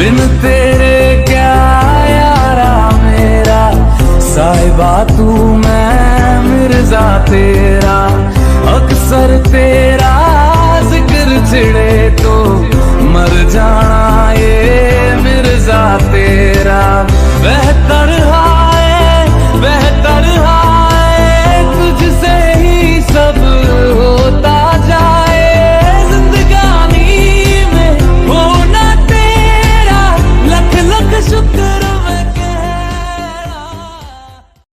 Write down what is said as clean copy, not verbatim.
बिन तेरे क्या यारा मेरा, साहिबा तू मैं मिर्जा तेरा।